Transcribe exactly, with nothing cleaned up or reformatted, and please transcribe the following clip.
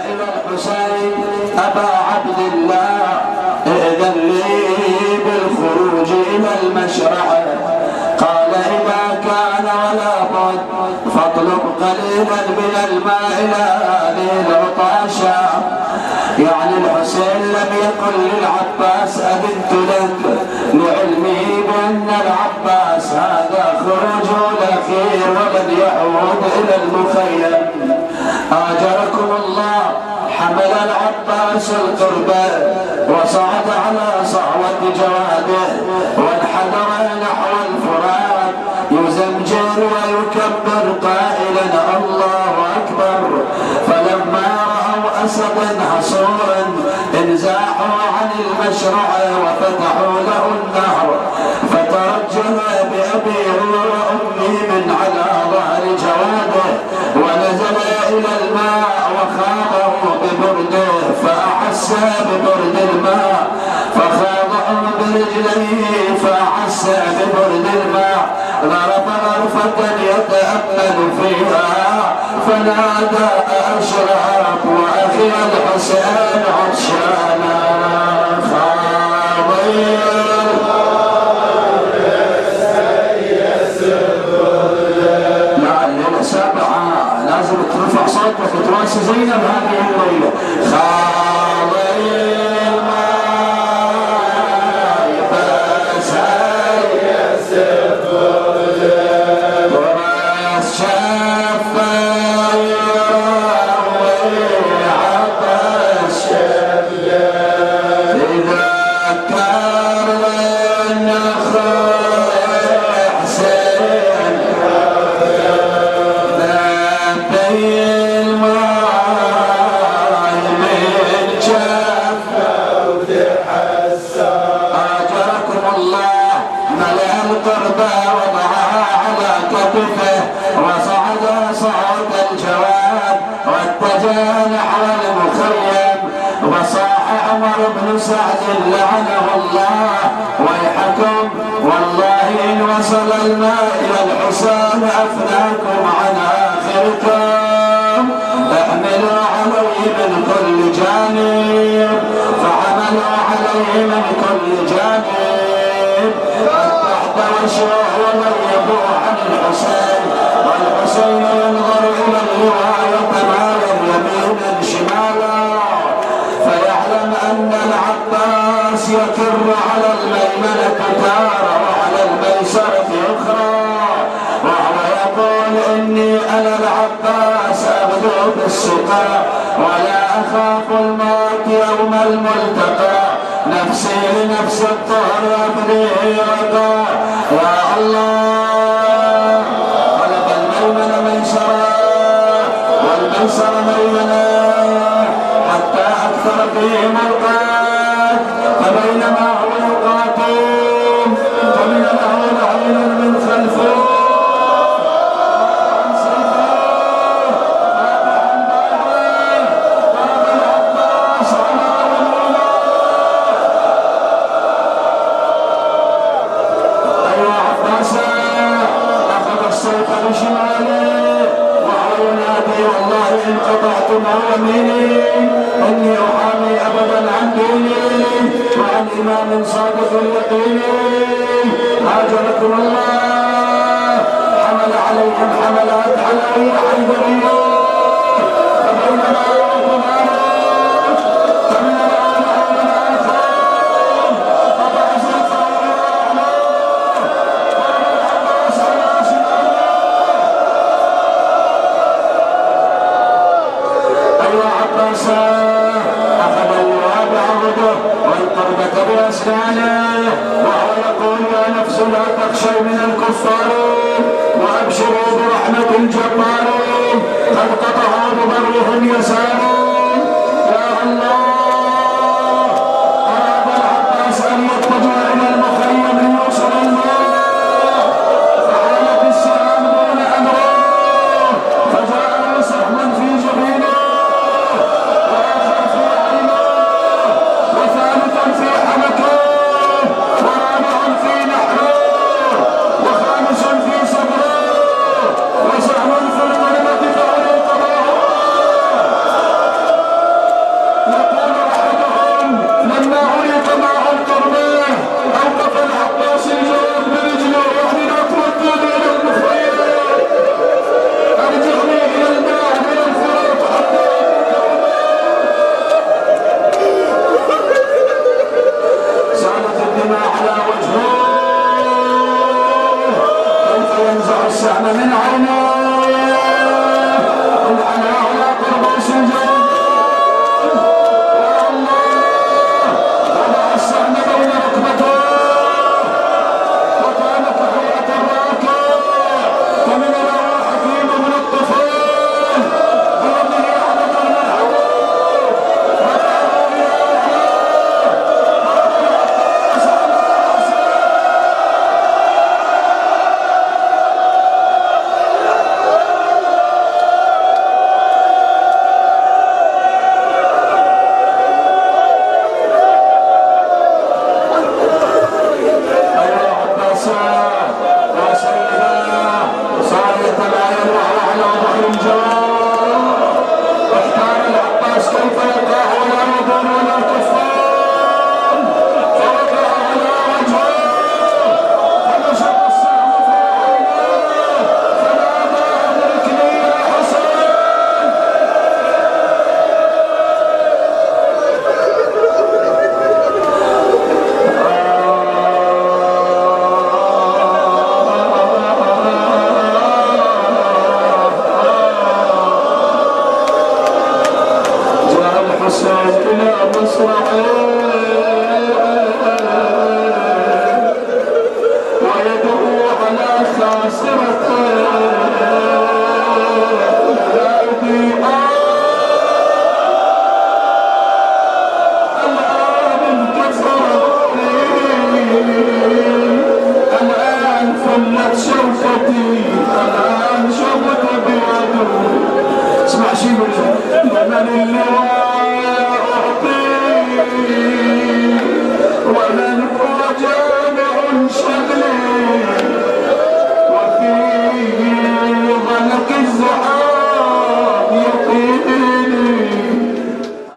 إلى الحسين أبا عبد الله ائذن لي بالخروج إلى المشرع. قال إذا كان ولا بد فاطلب قليلا من الماء إلى هذه العطاشة. يعني الحسين لم يقل للعباس أذنت لك لعلمه بأن العباس هذا خروجه الأخير ولن يعود إلى المخيم. آجركم الله. حمل العباس القربة وصعد على صعوة جواده وانحدر نحو الفرات يزمجر ويكبر قائلا الله أكبر. فلما رأوا أسدا حصورا انزاحوا عن المشرع وفتحوا له النهر فترجم بأبي وأمي من على ظهر جواده ونزل إلى الماء وخاضه ببرده فأحس ببرد الماء فخاضه برجليه فأحس ببرد الماء ضرب غرفة يتأمل فيها فنادى أشرف وأخي الحسين عطشانا خاضي. لازم ترفع صوتك وتواسي زينب هذه الليلة. خاضي الماء فسال يسبل وراس شفاير وعطش شباب إذا كان النخل حسين وصعد صعود الجواد واتجه نحو المخيم وصاح عمر بن سعد لعنه الله ويحكم والله إن وصل الماء إلى الحسين أفناكم عن آخركم احملوا عليه من كل جانب. فحملوا عليه من كل جانب حتى احتوشوا وضيقوا عن الحسين والحسين ينظر إلى اللواء يتمايل يمينا شمالا فيعلم أن العباس يكر على الميمنة تارة وعلى الميسرة أخرى وهو يقول إني أنا العباس أغدو بالسقى ولا أخاف الموت يوم الملتقى نفسي لنفس الطهر أبديه رضا. يا الله خلق الميمن ميسرا والميسر ميمنا حتى أكثر فيهم القات فبينما هو يقاتل فمن له لعين من خلفه إن قطعتم عن يميني إني أحامي أبدا عن ديني وعن إمام صادق يقيني. هاجركم الله. حمل عليهم حملات علوية حيدرية فبينما يعرفون فمن الآن أول آخر فبعث الفرع والعباس على شماله. أيها عباس أخذ اللواء بعرضه والقربة بأسنانه وهو يقول يا نفس لا تخشي من الكفار وأبشروا برحمة الجبار قد قطعوا ببرهم يسار. يا الله أراد العباس أن يتجه إلى المخيم ليوصل الماء فحالت السهام دون أمره فجاء سهم في جبينه وآخر في عينه وثالث في حلقه ورابع في نحره وخامس في صدره وسهم في القربة فأولي القضاء مصرعين ويدعو على خاسرتين الآن انكسرت الآن فلت شوكتي الآن شبت بيده اسمع شي من اللواء